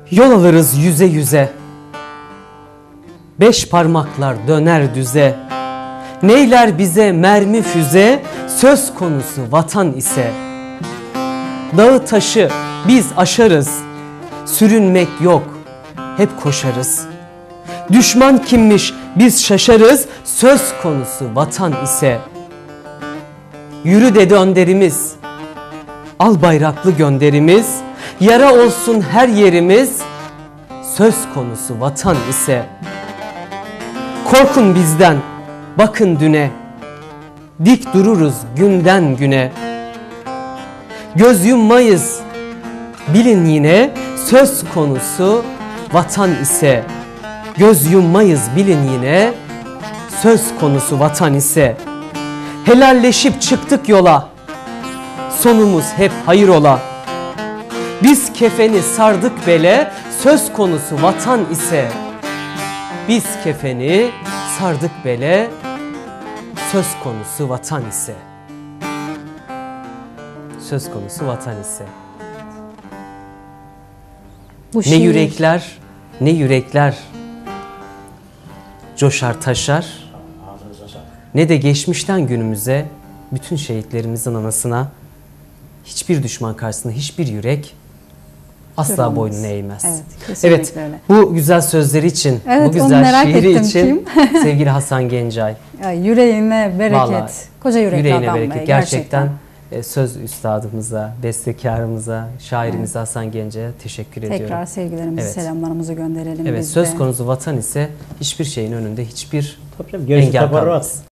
Yol alırız yüze yüze, beş parmaklar döner düze. Neyler bize mermi füze, söz konusu vatan ise. Dağı taşı biz aşarız, sürünmek yok, hep koşarız. Düşman kimmiş biz şaşarız, söz konusu vatan ise. Yürü dedi önderimiz, al bayraklı gönderimiz. Yara olsun her yerimiz, söz konusu vatan ise. Korkun bizden, bakın düne, dik dururuz günden güne. Göz yummayız, bilin yine, söz konusu vatan ise. Göz yummayız bilin yine, söz konusu vatan ise. Helalleşip çıktık yola, sonumuz hep hayır ola. Biz kefeni sardık bele, söz konusu vatan ise. Biz kefeni sardık bele, söz konusu vatan ise. Söz konusu vatan ise. Bu Ne şiir, yürekler, ne yürekler coşar taşar, ne de geçmişten günümüze, bütün şehitlerimizin anasına, hiçbir düşman karşısında hiçbir yürek asla Kırılmaz. boynunu eğmez. Evet, kesinlikle Evet, öyle. bu güzel sözleri için, Evet, bu onu güzel merak şiiri ettim, için sevgili Hasan Gencay. Ya, yüreğine bereket. Vallahi, Koca yürekli yüreğine adam be, bereket. Gerçekten söz üstadımıza, bestekarımıza, şairimize Hasan Gencay'a teşekkür ediyorum. Tekrar sevgilerimizi, Evet. selamlarımızı gönderelim Evet, biz söz de. konusu vatan ise hiçbir şeyin önünde hiçbir Tabii canım, gerisi engel teferruat. kalmaz.